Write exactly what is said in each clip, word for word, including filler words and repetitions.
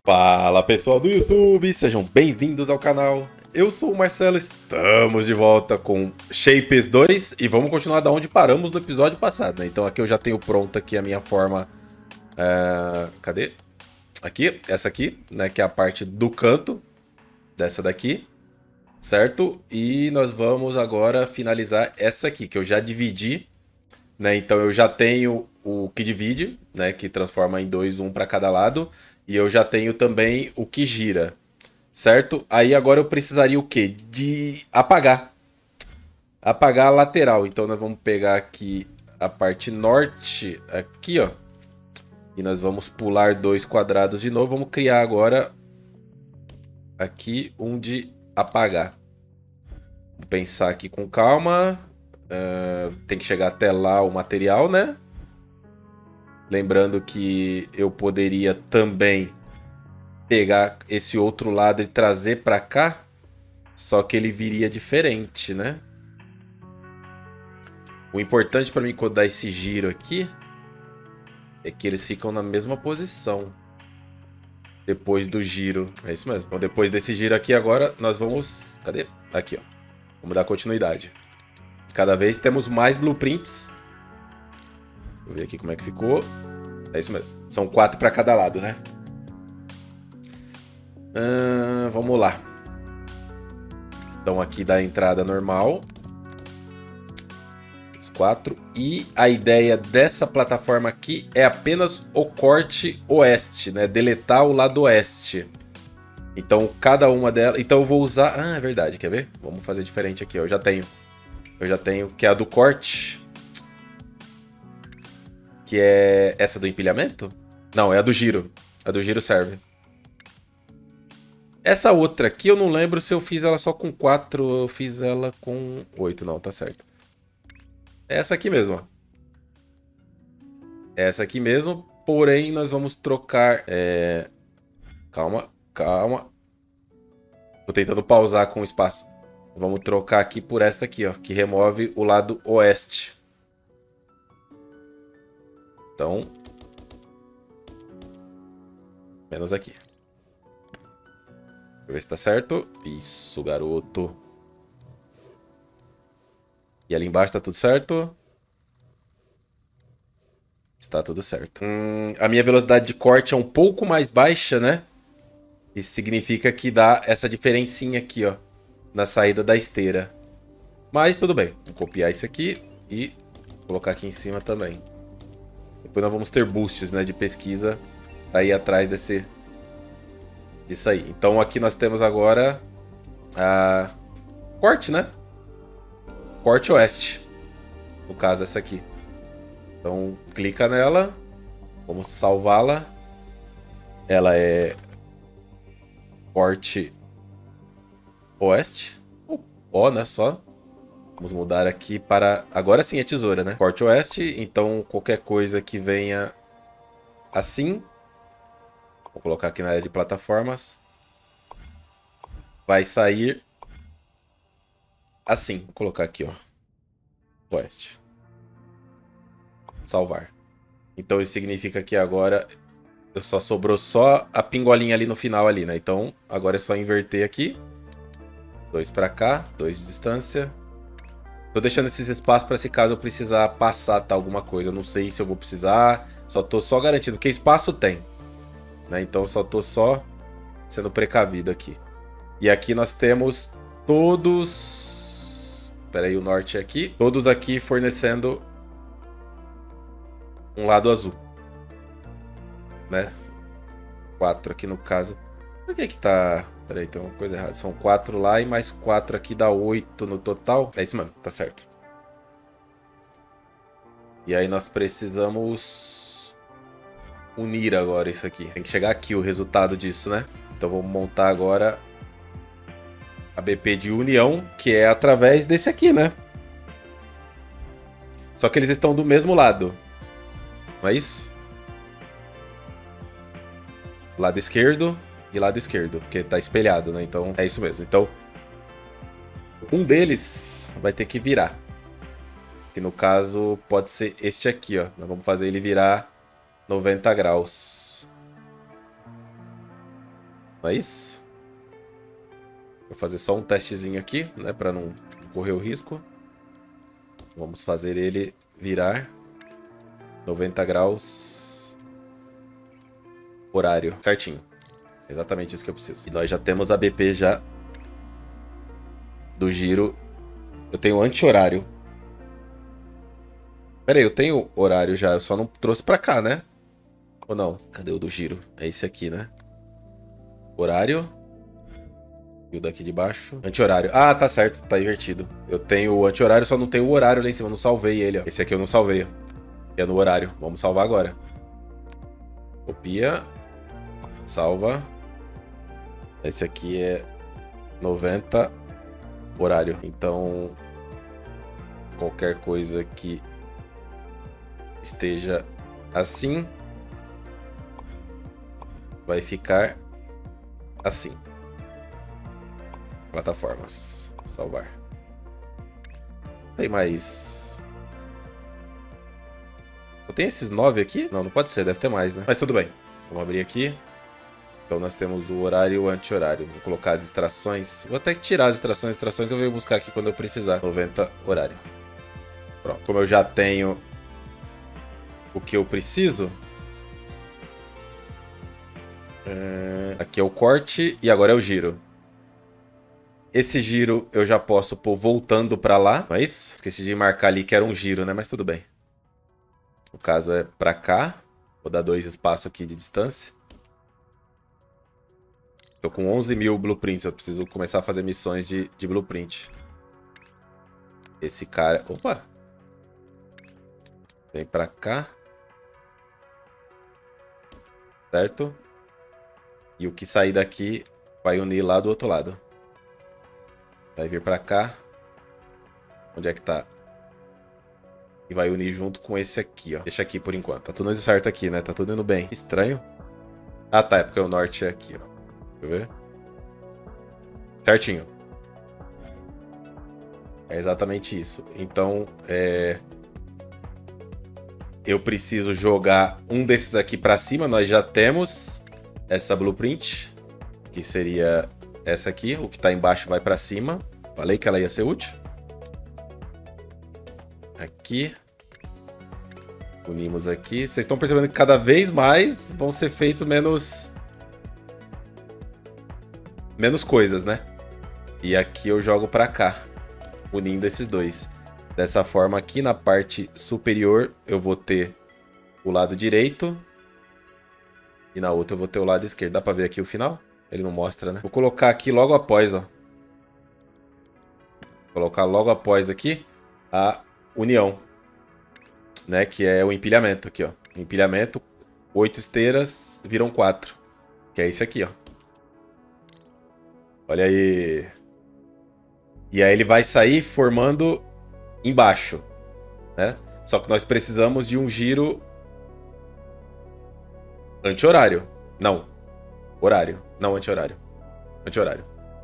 Fala pessoal do YouTube, sejam bem-vindos ao canal. Eu sou o Marcelo, estamos de volta com Shapes dois e vamos continuar da onde paramos no episódio passado, né? Então aqui eu já tenho pronta aqui a minha forma. Uh, cadê? Aqui, essa aqui, né? Que é a parte do canto dessa daqui, certo? E nós vamos agora finalizar essa aqui, que eu já dividi, né? Então eu já tenho o que divide, né? Que transforma em dois, um para cada lado. E eu já tenho também o que gira, certo? Aí agora eu precisaria o quê? De apagar. Apagar a lateral. Então nós vamos pegar aqui a parte norte, aqui ó. E nós vamos pular dois quadrados de novo. Vamos criar agora aqui um de apagar. Vou pensar aqui com calma. Uh, tem que chegar até lá o material, né? Lembrando que eu poderia também pegar esse outro lado e trazer para cá, só que ele viria diferente, né? O importante para mim quando dar esse giro aqui é que eles ficam na mesma posição depois do giro. É isso mesmo. Então depois desse giro aqui agora nós vamos... Cadê? Aqui, ó. Vamos dar continuidade. Cada vez temos mais blueprints. Vou ver aqui como é que ficou. É isso mesmo. São quatro para cada lado, né? Uh, vamos lá. Então aqui dá a entrada normal. Os quatro. E a ideia dessa plataforma aqui é apenas o corte oeste, né? Deletar o lado oeste. Então cada uma delas... Então eu vou usar... Ah, é verdade. Quer ver? Vamos fazer diferente aqui. Eu já tenho. Eu já tenho. Que é a do corte. Que é essa do empilhamento? Não, é a do giro. A do giro serve. Essa outra aqui eu não lembro se eu fiz ela só com quatro ou eu fiz ela com oito. Não, tá certo. Essa aqui mesmo, ó. Essa aqui mesmo, porém nós vamos trocar... É... Calma, calma. Tô tentando pausar com o espaço. Vamos trocar aqui por esta aqui, ó. Que remove o lado oeste. Então... Menos aqui. Deixa eu ver se tá certo. Isso, garoto. E ali embaixo tá tudo certo? Está tudo certo. Hum, a minha velocidade de corte é um pouco mais baixa, né? Isso significa que dá essa diferencinha aqui, ó. Na saída da esteira. Mas tudo bem. Vou copiar isso aqui e colocar aqui em cima também. Depois nós vamos ter boosts, né, de pesquisa aí atrás desse... Isso aí. Então aqui nós temos agora a corte, né? Corte oeste. No caso, essa aqui. Então, clica nela. Vamos salvá-la. Ela é corte oeste. Ó, né? Só. Vamos mudar aqui para... Agora sim é tesoura, né? Corte oeste. Então, qualquer coisa que venha assim... Vou colocar aqui na área de plataformas. Vai sair assim. Vou colocar aqui, ó. Oeste. Salvar. Então isso significa que agora eu só sobrou só a pingolinha ali no final ali, né? Então agora é só inverter aqui. Dois pra cá, dois de distância. Tô deixando esses espaços para se caso eu precisar passar tá, alguma coisa. Eu não sei se eu vou precisar. Só tô só garantindo que espaço tem. Né? Então só tô só sendo precavido aqui. E aqui nós temos todos... Espera aí, o norte aqui. Todos aqui fornecendo um lado azul. Né? Quatro aqui no caso. Por que que tá... Espera aí, tem uma coisa errada. São quatro lá e mais quatro aqui dá oito no total. É isso mesmo, tá certo. E aí nós precisamos... unir agora isso aqui. Tem que chegar aqui o resultado disso, né? Então vamos montar agora a B P de união, que é através desse aqui, né? Só que eles estão do mesmo lado. Não é isso? Lado esquerdo e lado esquerdo, porque tá espelhado, né? Então é isso mesmo. Então um deles vai ter que virar. Que no caso pode ser este aqui, ó. Nós vamos fazer ele virar noventa graus. Não é isso? Vou fazer só um testezinho aqui, né? Pra não correr o risco. Vamos fazer ele virar noventa graus horário. Certinho. Exatamente isso que eu preciso. E nós já temos a B P já do giro. Eu tenho anti-horário. Pera aí, eu tenho horário já. Eu só não trouxe pra cá, né? Ou não? Cadê o do giro? É esse aqui, né? Horário. E o daqui de baixo. Anti-horário. Ah, tá certo. Tá invertido. Eu tenho o anti-horário, só não tenho o horário lá em cima. Eu não salvei ele, ó. Esse aqui eu não salvei, ó. É no horário. Vamos salvar agora. Copia. Salva. Esse aqui é noventa horário. Então, qualquer coisa que esteja assim vai ficar assim. Plataformas. Salvar. Tem mais... Eu tenho esses nove aqui? Não, não pode ser. Deve ter mais, né? Mas tudo bem. Vamos abrir aqui. Então nós temos o horário e o anti-horário. Vou colocar as extrações. Vou até tirar as extrações. As extrações eu venho buscar aqui quando eu precisar. noventa horário. Pronto. Como eu já tenho o que eu preciso... É... Aqui é o corte e agora é o giro. Esse giro eu já posso pôr voltando pra lá. Não é isso? Esqueci de marcar ali que era um giro, né? Mas tudo bem. No caso é pra cá. Vou dar dois espaços aqui de distância. Tô com onze mil blueprints. Eu preciso começar a fazer missões de, de blueprint. Esse cara... Opa! Vem pra cá. Certo? E o que sair daqui vai unir lá do outro lado. Vai vir pra cá. Onde é que tá? E vai unir junto com esse aqui, ó. Deixa aqui por enquanto. Tá tudo indo certo aqui, né? Tá tudo indo bem. Estranho. Ah, tá. É porque o norte é aqui, ó. Deixa eu ver. Certinho. É exatamente isso. Então, é... eu preciso jogar um desses aqui pra cima. Nós já temos essa blueprint. Que seria essa aqui. O que tá embaixo vai pra cima. Falei que ela ia ser útil. Aqui. Unimos aqui. Vocês estão percebendo que cada vez mais vão ser feitos menos... Menos coisas, né? E aqui eu jogo pra cá. Unindo esses dois. Dessa forma aqui na parte superior eu vou ter o lado direito. E na outra eu vou ter o lado esquerdo. Dá pra ver aqui o final? Ele não mostra, né? Vou colocar aqui logo após, ó. Vou colocar logo após aqui a união. Né? Que é o empilhamento aqui, ó. Empilhamento, oito esteiras viram quatro. Que é esse aqui, ó. Olha aí. E aí ele vai sair formando embaixo, né? Só que nós precisamos de um giro anti-horário. Não. Horário. Não anti-horário. Anti-horário.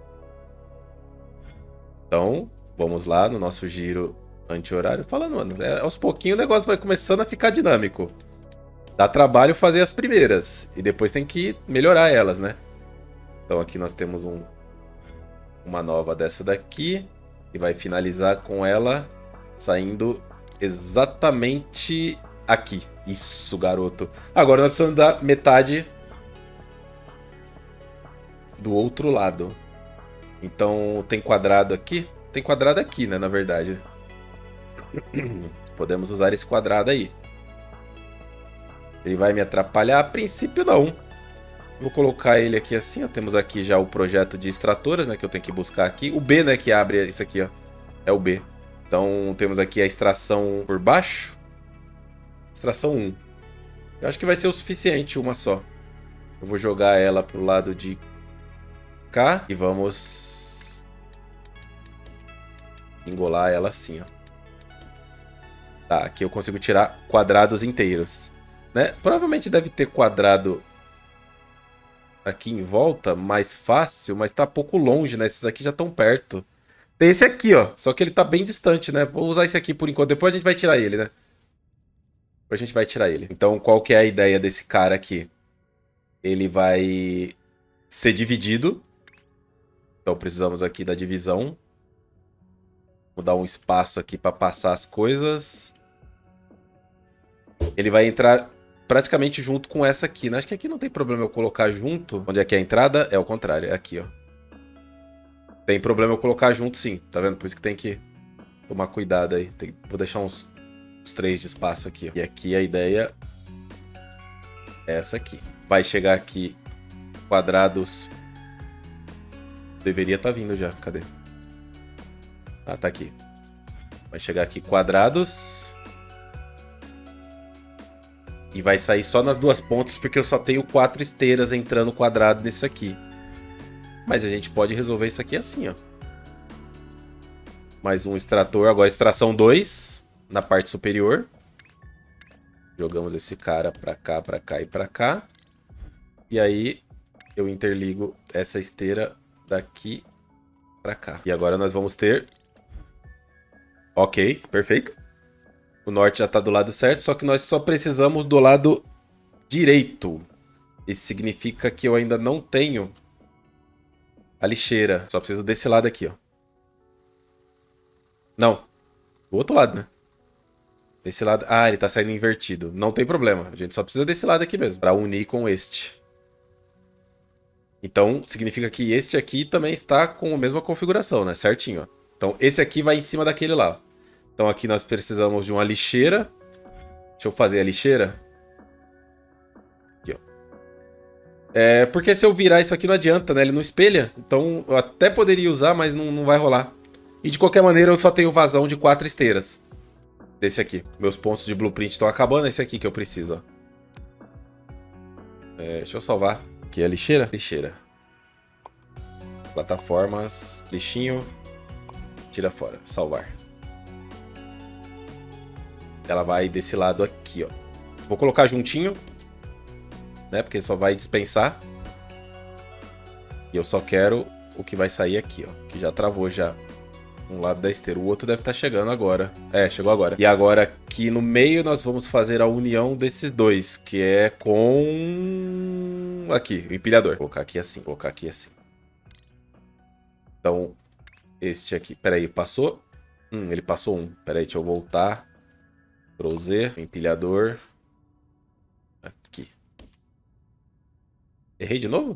Então, vamos lá no nosso giro anti-horário. Falando, mano, é, aos pouquinhos o negócio vai começando a ficar dinâmico. Dá trabalho fazer as primeiras. E depois tem que melhorar elas, né? Então aqui nós temos um... uma nova dessa daqui. E vai finalizar com ela saindo exatamente aqui. Isso, garoto. Agora nós precisamos da metade do outro lado. Então tem quadrado aqui. Tem quadrado aqui, né, na verdade. Podemos usar esse quadrado aí. Ele vai me atrapalhar? A princípio não. Vou colocar ele aqui assim, ó. Temos aqui já o projeto de extratoras, né? Que eu tenho que buscar aqui. O B, né? Que abre isso aqui, ó. É o B. Então temos aqui a extração por baixo. Extração um. Eu acho que vai ser o suficiente, uma só. Eu vou jogar ela pro lado de cá. E vamos engolar ela assim, ó. Tá, aqui eu consigo tirar quadrados inteiros, né? Provavelmente deve ter quadrado aqui em volta, mais fácil, mas tá pouco longe, né? Esses aqui já estão perto. Tem esse aqui, ó. Só que ele tá bem distante, né? Vou usar esse aqui por enquanto. Depois a gente vai tirar ele, né? Depois a gente vai tirar ele. Então, qual que é a ideia desse cara aqui? Ele vai ser dividido. Então precisamos aqui da divisão. Vou dar um espaço aqui para passar as coisas. Ele vai entrar praticamente junto com essa aqui, né? Acho que aqui não tem problema eu colocar junto. Onde é que é a entrada? É o contrário, é aqui, ó. Tem problema eu colocar junto, sim. Tá vendo? Por isso que tem que tomar cuidado aí. Tem... Vou deixar uns, uns três de espaço aqui, ó. E aqui a ideia é essa aqui. Vai chegar aqui quadrados. Deveria estar vindo já. Cadê? Ah, tá aqui. Vai chegar aqui quadrados. E vai sair só nas duas pontas, porque eu só tenho quatro esteiras entrando quadrado nesse aqui. Mas a gente pode resolver isso aqui assim, ó. Mais um extrator. Agora extração dois na parte superior. Jogamos esse cara pra cá, pra cá e pra cá. E aí eu interligo essa esteira daqui pra cá. E agora nós vamos ter... Ok, perfeito. O norte já tá do lado certo, só que nós só precisamos do lado direito. Isso significa que eu ainda não tenho a lixeira. Só preciso desse lado aqui, ó. Não. Do outro lado, né? Desse lado... Ah, ele tá saindo invertido. Não tem problema. A gente só precisa desse lado aqui mesmo. Pra unir com este. Então, significa que este aqui também está com a mesma configuração, né? Certinho, ó. Então, esse aqui vai em cima daquele lá. Então, aqui nós precisamos de uma lixeira. Deixa eu fazer a lixeira. Aqui, ó. É, porque se eu virar isso aqui não adianta, né? Ele não espelha. Então, eu até poderia usar, mas não, não vai rolar. E, de qualquer maneira, eu só tenho vazão de quatro esteiras. Desse aqui. Meus pontos de blueprint estão acabando. Esse aqui que eu preciso, ó. É, deixa eu salvar. Aqui é a lixeira? Lixeira. Plataformas. Lixinho. Tira fora. Salvar. Ela vai desse lado aqui, ó. Vou colocar juntinho. Né? Porque só vai dispensar. E eu só quero o que vai sair aqui, ó. Que já travou já. Um lado da esteira. O outro deve estar chegando agora. É, chegou agora. E agora aqui no meio nós vamos fazer a união desses dois. Que é com... Aqui, o empilhador. Vou colocar aqui assim. Vou colocar aqui assim. Então, este aqui. Pera aí, passou? Hum, ele passou um. Pera aí, deixa eu voltar. Ctrl Z. Empilhador. Aqui. Errei de novo?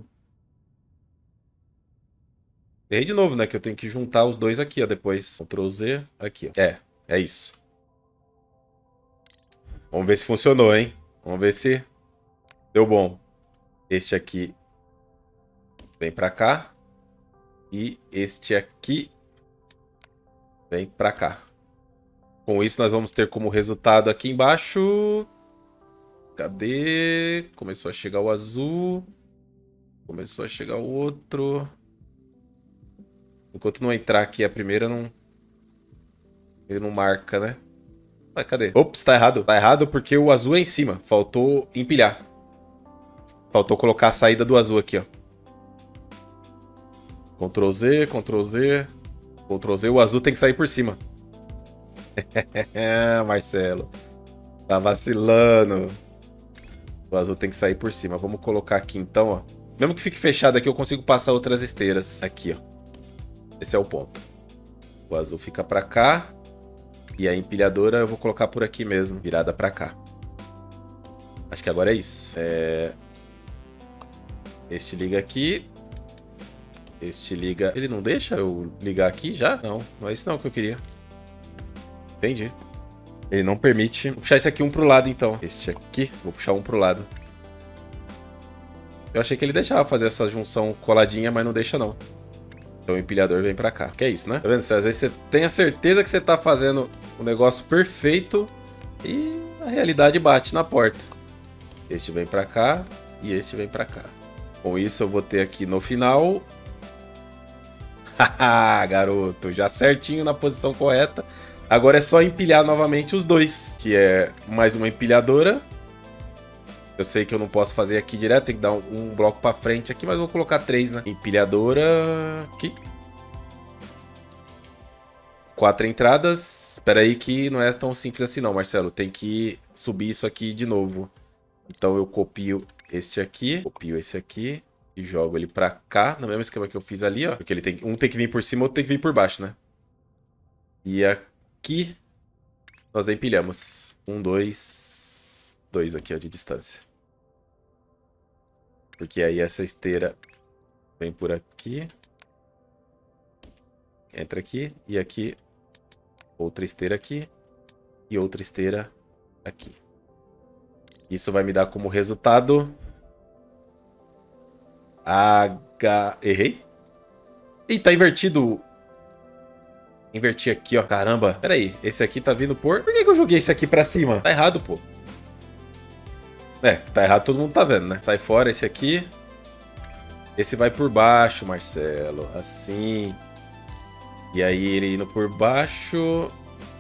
Errei de novo, né? Que eu tenho que juntar os dois aqui, ó, depois. Ctrl Z, aqui, ó. É, é isso. Vamos ver se funcionou, hein? Vamos ver se deu bom. Este aqui vem pra cá. E este aqui vem pra cá. Com isso, nós vamos ter como resultado aqui embaixo... Cadê? Começou a chegar o azul. Começou a chegar o outro... Enquanto não entrar aqui a primeira, não... Ele não marca, né? Mas cadê? Ops, tá errado. Tá errado porque o azul é em cima. Faltou empilhar. Faltou colocar a saída do azul aqui, ó. Ctrl Z, Ctrl Z. Ctrl Z. O azul tem que sair por cima. Marcelo. Tá vacilando. O azul tem que sair por cima. Vamos colocar aqui então, ó. Mesmo que fique fechado aqui, eu consigo passar outras esteiras. Aqui, ó. Esse é o ponto. O azul fica pra cá. E a empilhadora eu vou colocar por aqui mesmo. Virada pra cá. Acho que agora é isso. É... Este liga aqui. Este liga... Ele não deixa eu ligar aqui já? Não, não é isso não que eu queria. Entendi. Ele não permite... Vou puxar esse aqui um pro lado então. Este aqui, vou puxar um pro lado. Eu achei que ele deixava fazer essa junção coladinha, mas não deixa não. Então o empilhador vem pra cá. Que é isso, né? Tá vendo? Às vezes você tem a certeza que você tá fazendo o negócio perfeito e a realidade bate na porta. Este vem pra cá e este vem pra cá. Com isso eu vou ter aqui no final... Haha, garoto. Já certinho na posição correta. Agora é só empilhar novamente os dois. Que é mais uma empilhadora. Eu sei que eu não posso fazer aqui direto, tem que dar um, um bloco pra frente aqui, mas vou colocar três, né? Empilhadora aqui. Quatro entradas. Espera aí que não é tão simples assim não, Marcelo. Tem que subir isso aqui de novo. Então eu copio este aqui, copio esse aqui E jogo ele pra cá, no mesmo esquema que eu fiz ali, ó. Porque ele tem, um tem que vir por cima, outro tem que vir por baixo, né? E aqui nós empilhamos. Um, dois... Dois aqui, ó, de distância. Porque aí essa esteira vem por aqui. Entra aqui. E aqui outra esteira aqui. E outra esteira aqui. Isso vai me dar como resultado... H... Errei? Ih, tá invertido. Inverti aqui, ó. Caramba. Pera aí. Esse aqui tá vindo por... Por que que eu joguei esse aqui pra cima? Tá errado, pô. É, tá errado, todo mundo tá vendo, né? Sai fora esse aqui. Esse vai por baixo, Marcelo. Assim. E aí ele indo por baixo...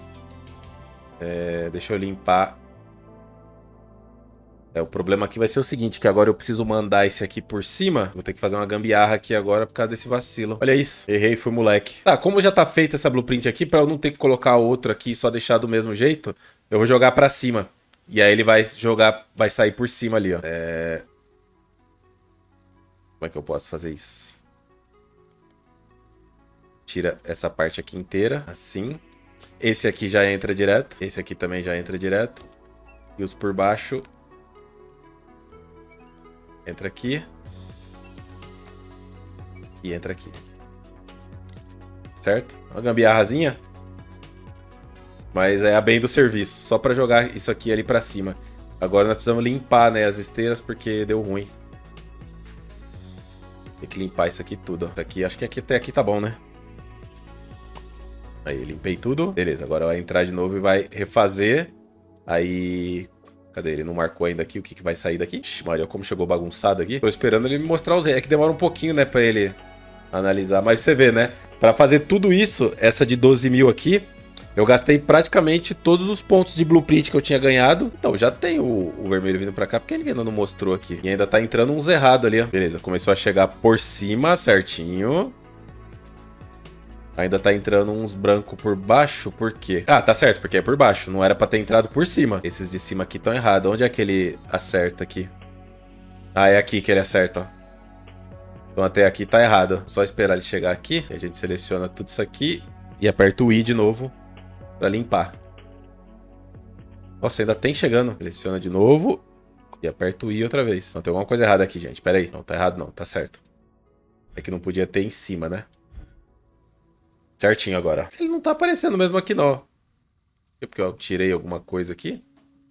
É, deixa eu limpar... É, o problema aqui vai ser o seguinte, que agora eu preciso mandar esse aqui por cima. Vou ter que fazer uma gambiarra aqui agora por causa desse vacilo. Olha isso. Errei, fui moleque. Tá, como já tá feita essa blueprint aqui, pra eu não ter que colocar outro aqui e só deixar do mesmo jeito, eu vou jogar pra cima. E aí ele vai jogar, vai sair por cima ali, ó. É... Como é que eu posso fazer isso? Tira essa parte aqui inteira, assim. Esse aqui já entra direto. Esse aqui também já entra direto. E os por baixo... Entra aqui. E entra aqui. Certo? Uma gambiarrazinha. Mas é a bem do serviço. Só pra jogar isso aqui ali pra cima. Agora nós precisamos limpar, né, as esteiras porque deu ruim. Tem que limpar isso aqui tudo. Isso aqui, acho que aqui, até aqui tá bom, né? Aí, limpei tudo. Beleza, agora vai entrar de novo e vai refazer. Aí... Cadê? Ele não marcou ainda aqui o que, que vai sair daqui. Ixi, Maria, como chegou bagunçado aqui. Tô esperando ele me mostrar os... É que demora um pouquinho, né, pra ele analisar. Mas você vê, né? Pra fazer tudo isso, essa de doze mil aqui, eu gastei praticamente todos os pontos de blueprint que eu tinha ganhado. Então, já tem o, o vermelho vindo pra cá, porque ele ainda não mostrou aqui. E ainda tá entrando uns errados ali, ó. Beleza, começou a chegar por cima, certinho. Ainda tá entrando uns brancos por baixo, por quê? Ah, tá certo, porque é por baixo, não era pra ter entrado por cima. Esses de cima aqui estão errados. Onde é que ele acerta aqui? Ah, é aqui que ele acerta, ó. Então até aqui tá errado. Só esperar ele chegar aqui, a gente seleciona tudo isso aqui e aperta o I de novo pra limpar. Nossa, ainda tem chegando. Seleciona de novo e aperta o I outra vez. Não, tem alguma coisa errada aqui, gente. Pera aí. Não, tá errado não, tá certo. É que não podia ter em cima, né? Certinho agora. Ele não tá aparecendo mesmo aqui, não. Porque eu tirei alguma coisa aqui.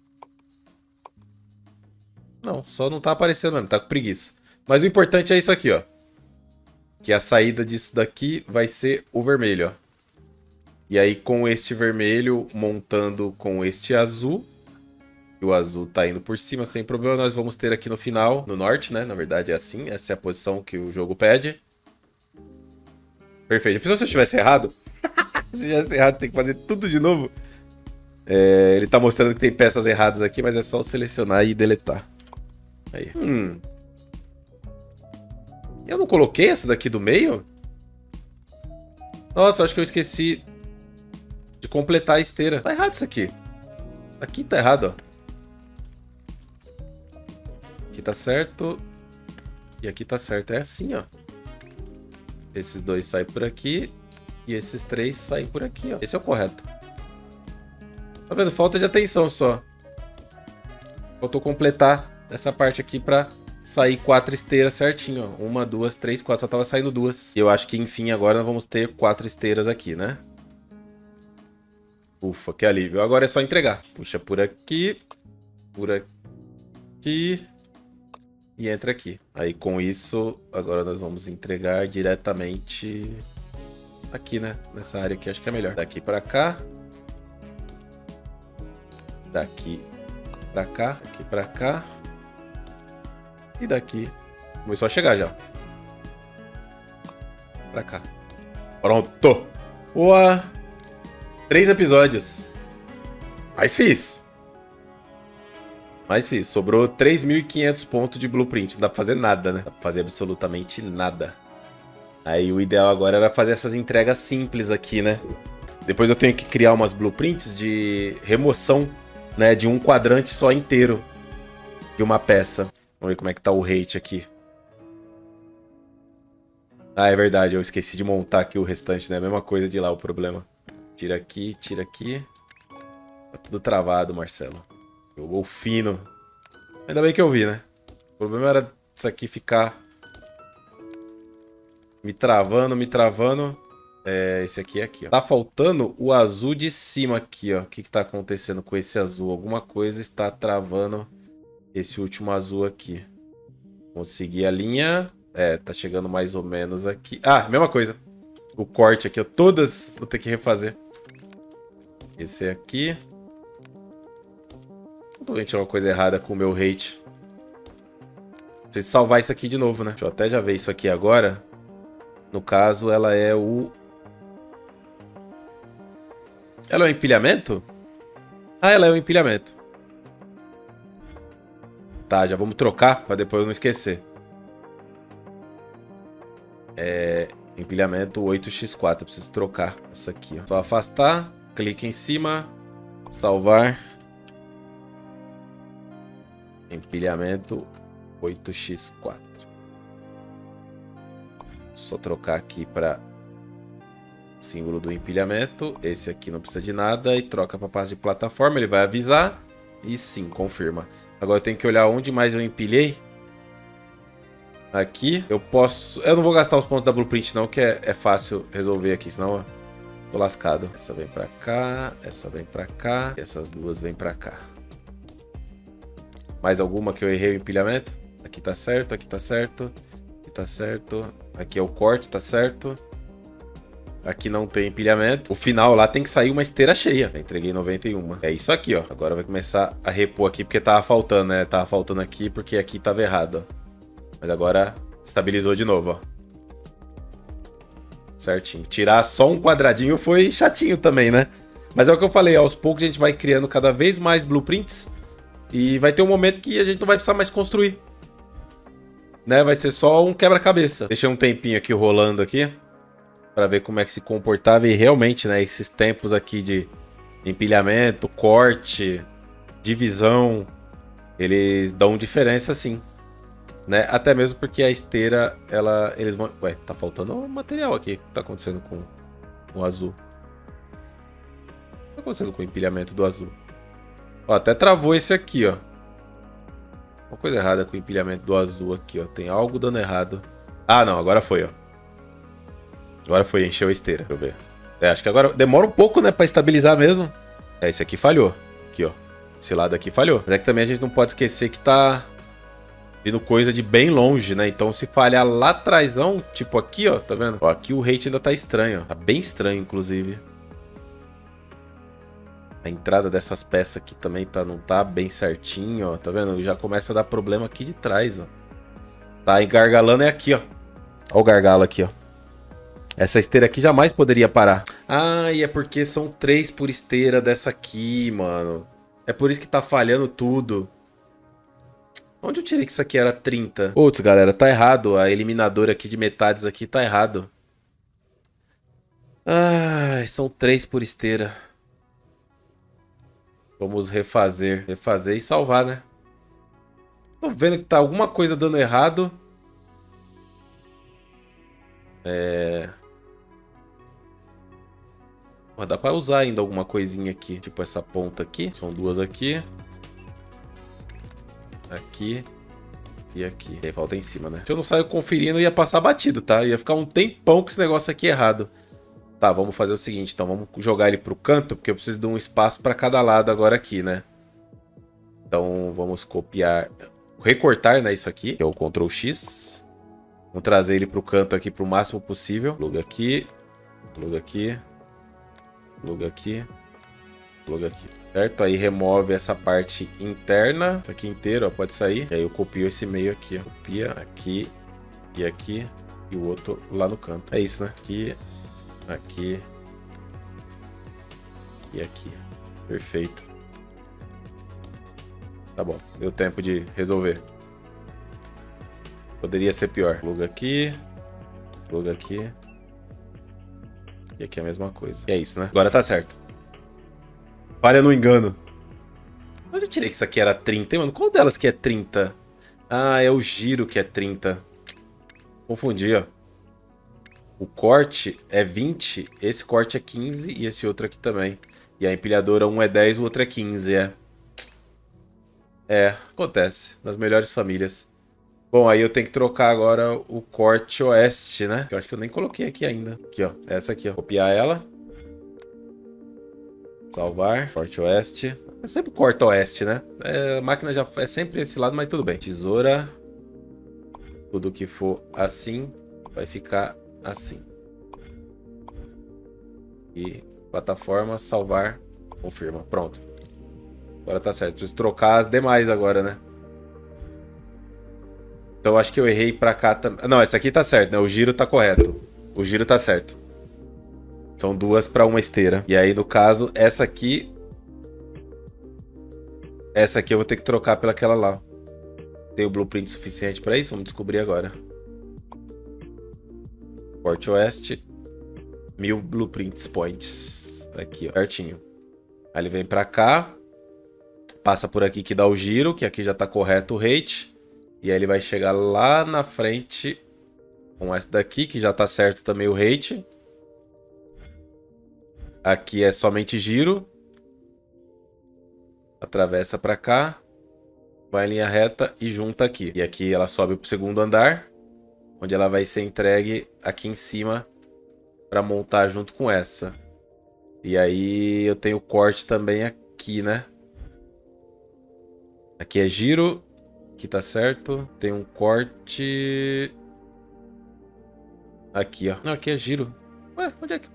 Não, só não tá aparecendo mesmo. Tá com preguiça. Mas o importante é isso aqui, ó. Que a saída disso daqui vai ser o vermelho, ó. E aí com este vermelho montando com este azul. E o azul tá indo por cima sem problema. Nós vamos ter aqui no final, no norte, né? Na verdade é assim. Essa é a posição que o jogo pede. Perfeito. Se eu tivesse errado... Se tivesse errado, tem que fazer tudo de novo. É, ele tá mostrando que tem peças erradas aqui, mas é só selecionar e deletar. Aí. Hum. Eu não coloquei essa daqui do meio? Nossa, eu acho que eu esqueci de completar a esteira. Tá errado isso aqui. Aqui tá errado, ó. Aqui tá certo. E aqui tá certo. É assim, ó. Esses dois saem por aqui. E esses três saem por aqui, ó. Esse é o correto. Tá vendo? Falta de atenção só. Faltou completar essa parte aqui pra sair quatro esteiras certinho, ó. Uma, duas, três, quatro. Só tava saindo duas. E eu acho que, enfim, agora nós vamos ter quatro esteiras aqui, né? Ufa, que alívio. Agora é só entregar. Puxa por aqui. Por aqui. E entra aqui. Aí com isso, agora nós vamos entregar diretamente aqui, né? Nessa área aqui, acho que é melhor. Daqui pra cá. Daqui pra cá. Daqui pra cá. E daqui. Começou a chegar já. Pra cá. Pronto. Boa. Três episódios. Mas fiz. Mas fiz. Sobrou três mil e quinhentos pontos de blueprint. Não dá pra fazer nada, né? Não dá pra fazer absolutamente nada. Aí o ideal agora era fazer essas entregas simples aqui, né? Depois eu tenho que criar umas blueprints de remoção, né? De um quadrante só inteiro de uma peça. Vamos ver como é que tá o rate aqui. Ah, é verdade, eu esqueci de montar aqui o restante, né? Mesma coisa de lá o problema. Tira aqui, tira aqui. Tá tudo travado, Marcelo. Jogou fino. Ainda bem que eu vi, né? O problema era isso aqui ficar me travando, me travando. É, esse aqui é aqui, ó. Tá faltando o azul de cima aqui, ó. O que que tá acontecendo com esse azul? Alguma coisa está travando esse último azul aqui. Consegui a linha. É, tá chegando mais ou menos aqui. Ah, mesma coisa. O corte aqui, ó. Todas vou ter que refazer. Esse aqui. Totalmente uma coisa errada com o meu hate. Preciso salvar isso aqui de novo, né? Deixa eu até já ver isso aqui agora. No caso, ela é o... Ela é o empilhamento? Ah, ela é o empilhamento. Tá, já vamos trocar pra depois eu não esquecer. É... Empilhamento oito por quatro. Eu preciso trocar essa aqui, ó. Só afastar. Clique em cima. Salvar. Empilhamento oito por quatro. Só trocar aqui para símbolo do empilhamento. Esse aqui não precisa de nada. E troca para pasta de plataforma. Ele vai avisar. E sim, confirma. Agora eu tenho que olhar onde mais eu empilhei. Aqui. Eu posso... Eu não vou gastar os pontos da Blueprint não, que é, é fácil resolver aqui. Senão eu tô lascado. Essa vem para cá. Essa vem para cá. E essas duas vêm para cá. Mais alguma que eu errei o empilhamento? Aqui tá certo, aqui tá certo. Aqui tá certo. Aqui é o corte, tá certo. Aqui não tem empilhamento. O final lá tem que sair uma esteira cheia. Eu entreguei noventa e um. É isso aqui, ó. Agora vai começar a repor aqui, porque tava faltando, né? Tava faltando aqui porque aqui tava errado, ó. Mas agora estabilizou de novo, ó. Certinho. Tirar só um quadradinho foi chatinho também, né? Mas é o que eu falei, aos poucos a gente vai criando cada vez mais blueprints. E vai ter um momento que a gente não vai precisar mais construir. Né? Vai ser só um quebra-cabeça. Deixei um tempinho aqui rolando aqui. Pra ver como é que se comportava. E realmente, né? Esses tempos aqui de empilhamento, corte, divisão. Eles dão diferença sim. Né? Até mesmo porque a esteira, ela... Eles vão... Ué, tá faltando material aqui. O que tá acontecendo com o azul? O que tá acontecendo com o empilhamento do azul? Ó, até travou esse aqui, ó. Uma coisa errada com o empilhamento do azul aqui, ó. Tem algo dando errado. Ah, não. Agora foi, ó. Agora foi. Encheu a esteira. Deixa eu ver. É, acho que agora demora um pouco, né? Pra estabilizar mesmo. É, esse aqui falhou. Aqui, ó. Esse lado aqui falhou. Mas é que também a gente não pode esquecer que tá vindo coisa de bem longe, né? Então se falhar lá atrásão, tipo aqui, ó. Tá vendo? Ó, aqui o rate ainda tá estranho, ó. Tá bem estranho, inclusive. A entrada dessas peças aqui também tá, não tá bem certinho, ó. Tá vendo? Já começa a dar problema aqui de trás, ó. Tá engargalando é aqui, ó. Ó o gargalo aqui, ó. Essa esteira aqui jamais poderia parar. Ah, e é porque são três por esteira dessa aqui, mano. É por isso que tá falhando tudo. Onde eu tirei que isso aqui era trinta? Putz, galera, tá errado. A eliminadora aqui de metades aqui tá errado. Ah, são três por esteira. Vamos refazer. Refazer e salvar, né? Tô vendo que tá alguma coisa dando errado. É... Pô, dá pra usar ainda alguma coisinha aqui. Tipo essa ponta aqui. São duas aqui. Aqui. E aqui. E aí volta em cima, né? Se eu não sair conferindo, ia passar batido, tá? Ia ficar um tempão com esse negócio aqui errado. Tá, vamos fazer o seguinte, então vamos jogar ele pro canto, porque eu preciso de um espaço para cada lado agora aqui, né? Então vamos copiar, recortar, né, isso aqui, que é o control X. Vamos trazer ele pro canto aqui pro máximo possível. Pluga aqui, pluga aqui, pluga aqui, pluga aqui, certo? Aí remove essa parte interna, isso aqui inteiro, ó, pode sair. E aí eu copio esse meio aqui, ó. Copia aqui e aqui e o outro lá no canto. É isso, né? Aqui... Aqui. E aqui. Perfeito. Tá bom. Deu tempo de resolver. Poderia ser pior. Pluga aqui. Pluga aqui. E aqui é a mesma coisa. E é isso, né? Agora tá certo. Falha no engano. Onde eu tirei que isso aqui era trinta, hein, mano? Qual delas que é trinta? Ah, é o giro que é trinta. Confundi, ó. O corte é vinte, esse corte é quinze e esse outro aqui também. E a empilhadora um é dez, o outro é quinze, é. É, acontece. Nas melhores famílias. Bom, aí eu tenho que trocar agora o corte oeste, né? Que eu acho que eu nem coloquei aqui ainda. Aqui, ó. Essa aqui, ó. Copiar ela. Salvar. Corte oeste. É sempre corta oeste, né? É, a máquina já é sempre esse lado, mas tudo bem. Tesoura. Tudo que for assim vai ficar assim. E plataforma, salvar, confirma. Pronto. Agora tá certo. Preciso trocar as demais agora, né? Então acho que eu errei pra cá também. Não, essa aqui tá certo, né? O giro tá correto. O giro tá certo. São duas pra uma esteira. E aí, no caso, essa aqui... Essa aqui eu vou ter que trocar pelaquela lá. Tem o blueprint suficiente pra isso? Vamos descobrir agora. Porte oeste. Mil blueprints points. Aqui, ó. Certinho. Aí ele vem pra cá. Passa por aqui que dá o giro, que aqui já tá correto o rate. E aí ele vai chegar lá na frente com essa daqui, que já tá certo também o rate. Aqui é somente giro. Atravessa pra cá. Vai em linha reta e junta aqui. E aqui ela sobe pro segundo andar, onde ela vai ser entregue aqui em cima para montar junto com essa. E aí eu tenho corte também aqui, né? Aqui é giro. Aqui tá certo. Tem um corte... Aqui, ó. Não, aqui é giro. Ué, onde é que...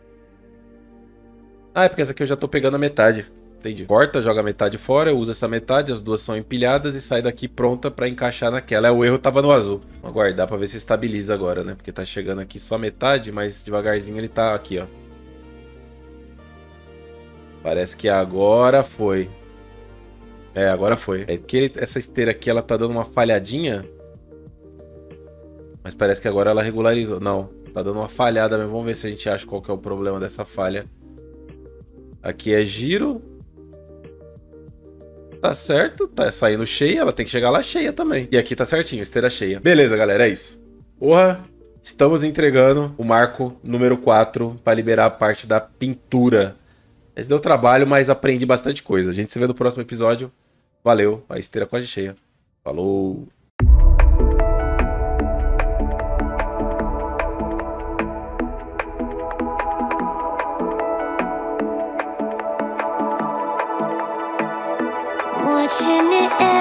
Ah, é porque essa aqui eu já tô pegando a metade. Entendi. Corta, joga a metade fora, eu uso essa metade, as duas são empilhadas e sai daqui pronta pra encaixar naquela. É, o erro tava no azul. Vou aguardar pra ver se estabiliza agora, né? Porque tá chegando aqui só metade, mas devagarzinho ele tá aqui, ó. Parece que agora foi. É, agora foi. É que ele, essa esteira aqui, ela tá dando uma falhadinha. Mas parece que agora ela regularizou. Não, tá dando uma falhada mesmo. Vamos ver se a gente acha qual que é o problema dessa falha. Aqui é giro. Tá certo, tá saindo cheia, ela tem que chegar lá cheia também. E aqui tá certinho, esteira cheia. Beleza, galera, é isso. Porra, estamos entregando o marco número quatro para liberar a parte da pintura. Esse deu trabalho, mas aprendi bastante coisa. A gente se vê no próximo episódio. Valeu, a esteira quase cheia. Falou! Watching it